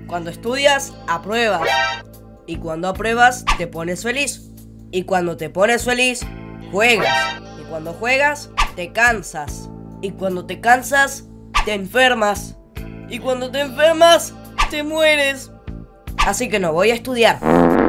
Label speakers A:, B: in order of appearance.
A: Cuando estudias, apruebas. Y cuando apruebas, te pones feliz. Y cuando te pones feliz, juegas. Y cuando juegas, te cansas. Y cuando te cansas, te enfermas. Y cuando te enfermas, te mueres. Así que no voy a estudiar.